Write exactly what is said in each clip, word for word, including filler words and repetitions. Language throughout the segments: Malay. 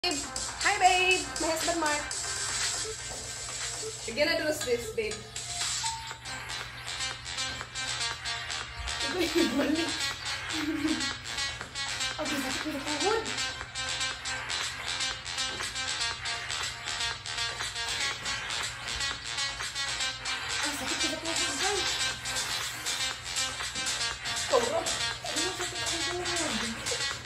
Hi babe, my husband Mark. We're gonna do this, babe. Balik. Aduh, sakit di perut. Ah, sakit di perut, guys. Korok. Aduh, sakit di perut.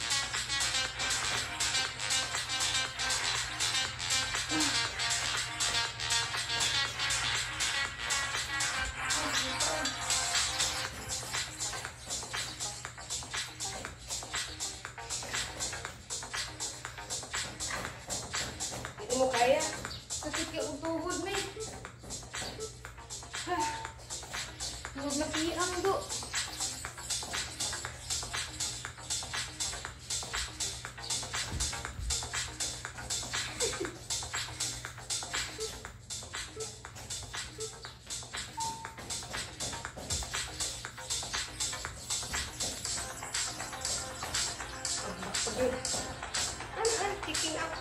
Hindi mo kaya. Sakit yung tuhod, may. Huwag na piang, do. Ano, ano, kicking ako.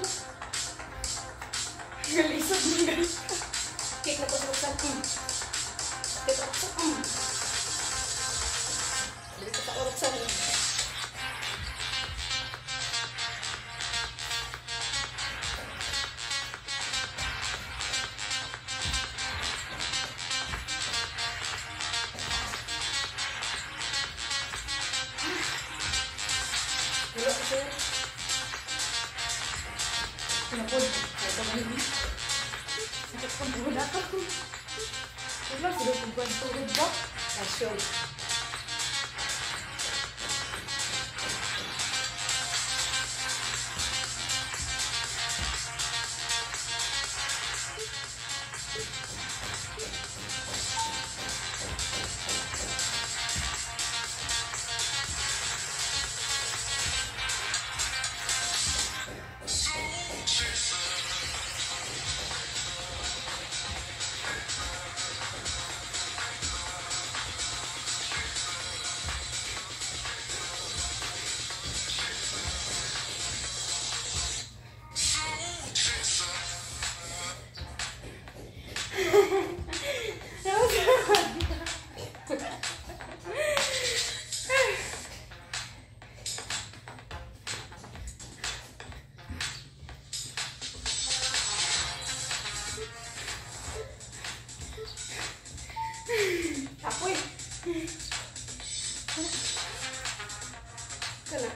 Nalisod mo guys. Kick na po sa usan. Kick na po sa usan. Dito sa usan. Wala ko siya. Pinapod. Ito ba hindi? Sakit pa buhod ako. Wala, sila kong buwan-tuhod ba? Kasyon. Apoy. Kana.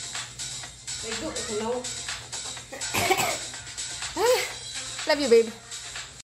Love you, babe.